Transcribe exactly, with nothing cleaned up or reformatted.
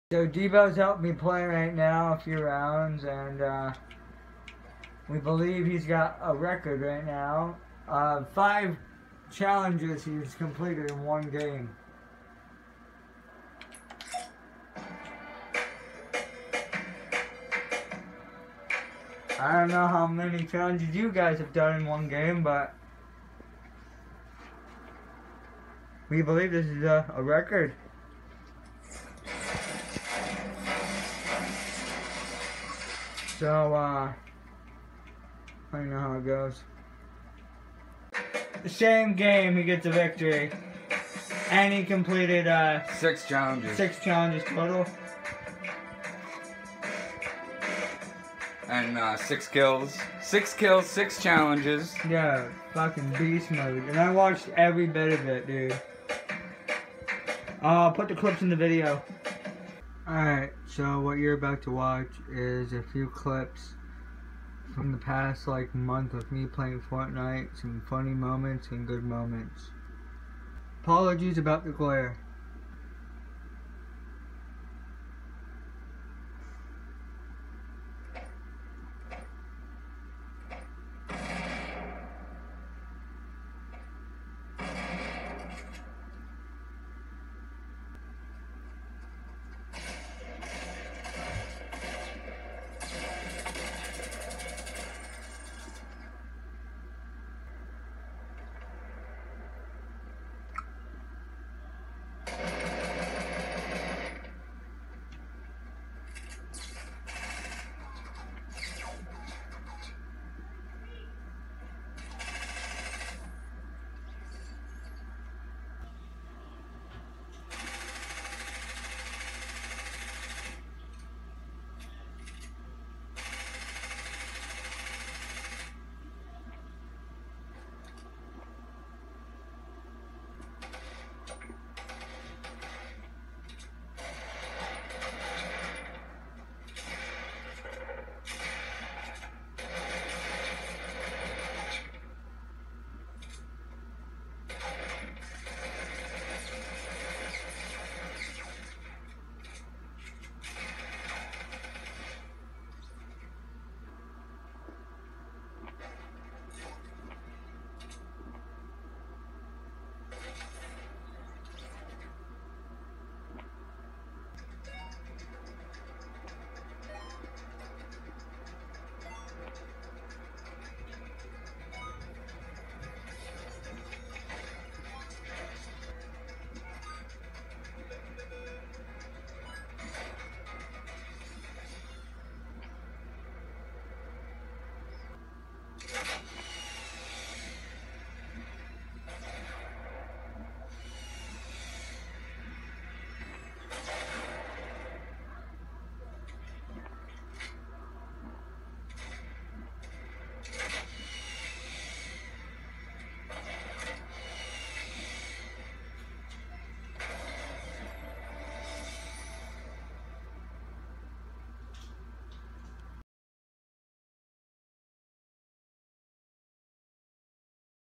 So Debo's helped me play right now a few rounds, and uh, we believe he's got a record right now. Uh, five challenges he's completed in one game. I don't know how many challenges you guys have done in one game, but we believe this is a, a record. So, uh, I don't know how it goes. The same game, he gets a victory. And he completed, uh... Six challenges. Six challenges total. And, uh, six kills. Six kills, six challenges. Yeah, fucking beast mode. And I watched every bit of it, dude. I'll put the clips in the video. Alright, so what you're about to watch is a few clips from the past like month of me playing Fortnite, some funny moments and good moments. Apologies about the glare.